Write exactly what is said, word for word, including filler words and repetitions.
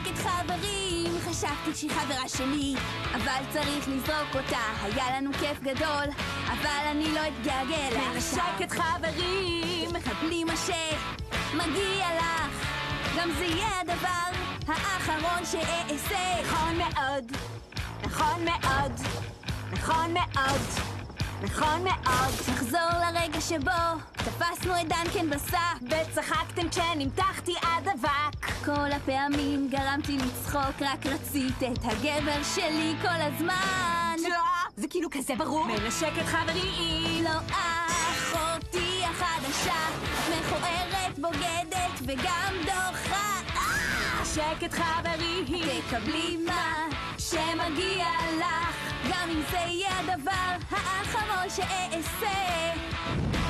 מנשקת חברים, חשבתי שהיא חברה שלי, אבל צריך לזרוק אותה, היה לנו כיף גדול, אבל אני לא אתגעגע לך. מנשקת חברים, תקבלי מה שמגיע לך, גם זה יהיה הדבר האחרון שאעשה. נכון מאוד, נכון מאוד, נכון מאוד, נכון מאוד. נחזור לרגע שבו תפסנו את דנקן בסק וצחקתם כשנמתחתי עד אבק. כל הפעמים גרמתי לצחוק, רק רצית את הגבר שלי כל הזמן. זה כאילו כזה ברור. מנשקת חברים, לא אחותי החדשה, מכוערת, בוגדת וגם דוחה. מנשקת חברים, תקבלי מה שמגיע לך, גם אם זה יהיה הדבר האחרון שאעשה.